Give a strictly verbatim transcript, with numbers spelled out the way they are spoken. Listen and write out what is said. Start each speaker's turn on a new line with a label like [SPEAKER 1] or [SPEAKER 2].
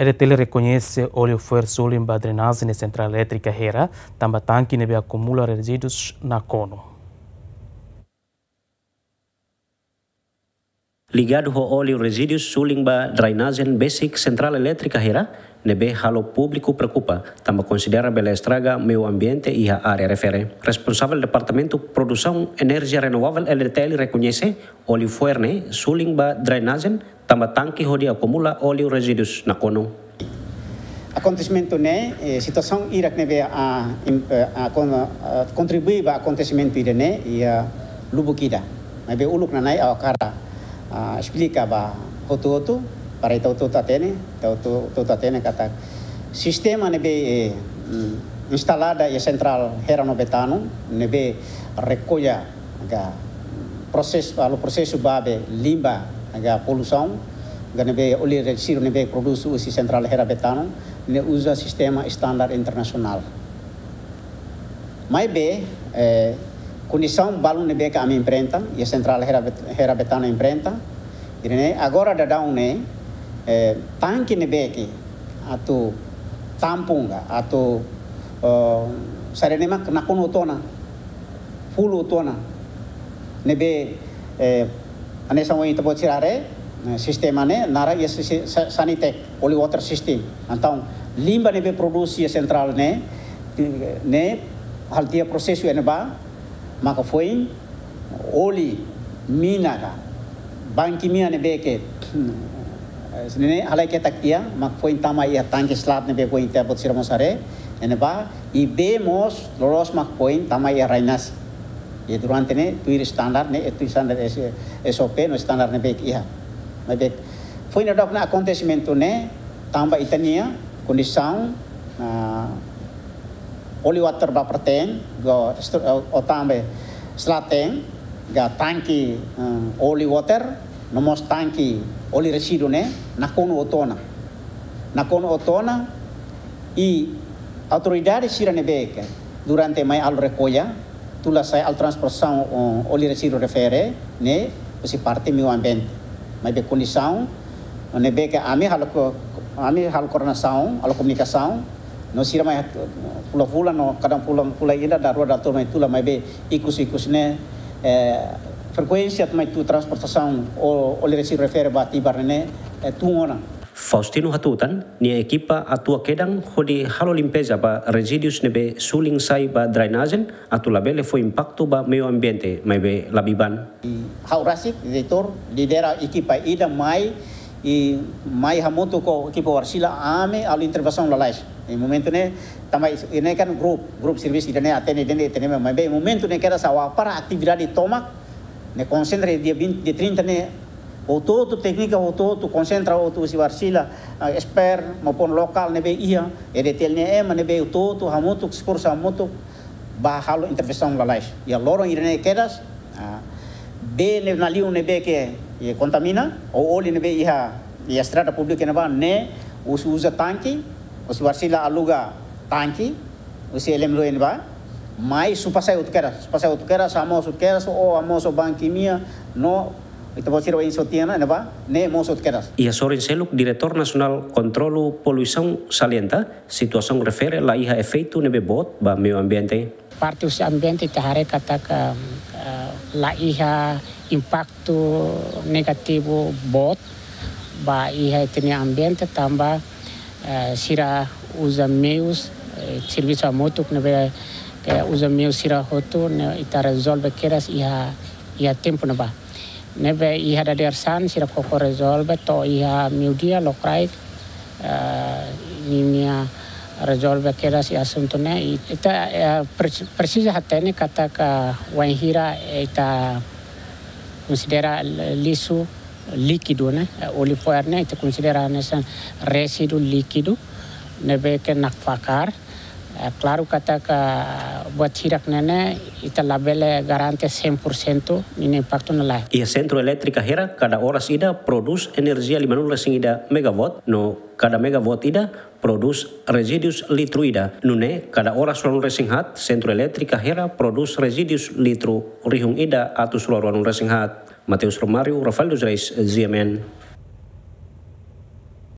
[SPEAKER 1] A R T L reconhece óleo foi limpa a drenagem na central elétrica Hera, também tanque neve acumula resíduos na cono.
[SPEAKER 2] Ligado ao óleo resíduos sulimba drainagem basic central elétrica Hera, nebe halo público preocupa, também considera bela estraga meio ambiente e a área refere. Responsável do Departamento Produção Energia Renovável L R T L reconhece óleo fuerne sulimba drainagem, também tanque onde acumula óleo resíduos na cono.
[SPEAKER 3] Acontecimento né, situação Irak nebe a, a, a contribuir para acontecimento ida né e a lubukida. Nebe uluk nanai a cara explica ba hotu-hotu para itu tu tatene, tu tu tatene kata sistema nebe instalada e central Hera no Betano nebe recolha aga proses alo processo babe limba aga poluição ga nebe oli resíduo nebe produz usi central Hera Betano ne usa sistema standar internasional. Mai be eh, condição balão nebe que a minha imprenta e central Hera Hera Betano imprenta. Ini agora da down ne eh, tanque nebe que atu tampunga atu uh, sarenema na kono tona full tona nebe eh, ane samo itu buat sirare sistema ne nara ya sanitek oli water system então limba nebe produksi central ne ne hal dia prosesu ene ba maka foi oli mina ka banki mia nebe ke ne halai ke takia mak foi tama ia tanque slab nebe foi te buat siramosare ene ba e vemos loros mak point tama ia rainas e durante ne tuir standar ne tu standar S O P no standar ne bek ia mas bek foi na dok na acontecimento ne tamba itania condição uh, oli water ba perten go o tambe slaten ga tanki uh, oli water nomos tanki oli residu ne na kono otona na kono otona e autoridades sira nebeka durante mai al recolha tula sai al transportação um, oli resíduo refere ne si parte meio ambiente mas be condição nebeka ami hal ko ami hal coordenação al comunicação no sira mai pula pula no kadang pula pula ida da rua dator mai tula mai be ikus ikus ne eh, frequência mai tu transportação o oli resíduo refere bati barne eh, tungona.
[SPEAKER 2] Faustino Hatutan, ni ekipa atua kedang hodi halo limpeza ba residuos nebe suling sai ba drainagem atu labele foi impacto ba meio ambiente mai be labiban.
[SPEAKER 3] Haurasik diretor lidera ekipa ida mai e mai hamoto ko ekipa warsila ame al intervenção lalais. Em momento ne tamai ini kan grup grup service ida ne atene dene atene mai be momento ne kera sawa para atividade tomak ne concentre dia vinte dia trinta ne o todo técnica o todo concentra o tu si varsila expert maupun lokal nebe ia e detailnya em nebe o todo hamutu sporsa hamutu ba halo intervenção lalais ya loro irene quedas be ne naliu nebe que e contamina o oli nebe ia e a estrada pública neba ne us usa tanque o si varsila aluga tanque o si elemlo neba mais supasai utkeras supasai utkeras amos utkeras o amos o banquimia no itu bosir wa insotiana ne ba ne mosot keras.
[SPEAKER 2] Ia Sorin Seluk, diretor nasional kontrolu poluição salienta, situação refere la iha efeito nebe bot ba meio ambiente.
[SPEAKER 4] Parte usi ambiente tahare kata ka uh, la iha impacto negativo bot ba iha tenia ambiente tamba uh, sira usa meios uh, serviço a motuk nebe uh, usa meios sira hotu ne ita resolve keras iha iha tempo ne ba. Nebe iha da dersan sira koko resolve to iha miudia lokrai uh, ninia resolve kera si asunto ne ita uh, precisa hatene kata ka waihira ita considera lisu líquido ne oli foer ne ita considera nesan residu líquido nebe ke nakfakar Uh, claro kata ka buat hirak nene ita labele garante cem por ciento ini impacto na lai.
[SPEAKER 2] Ia centro elétrica Hera cada horas ida produz energia lima nula ida megawatt no cada megawatt ida produz residuos litro ida nune cada horas ruang resinghat centro elétrica Hera produz residuos litro rihung ida atus ruang resinghat. Mateus Romario, Rafael dos Reis, Z M N.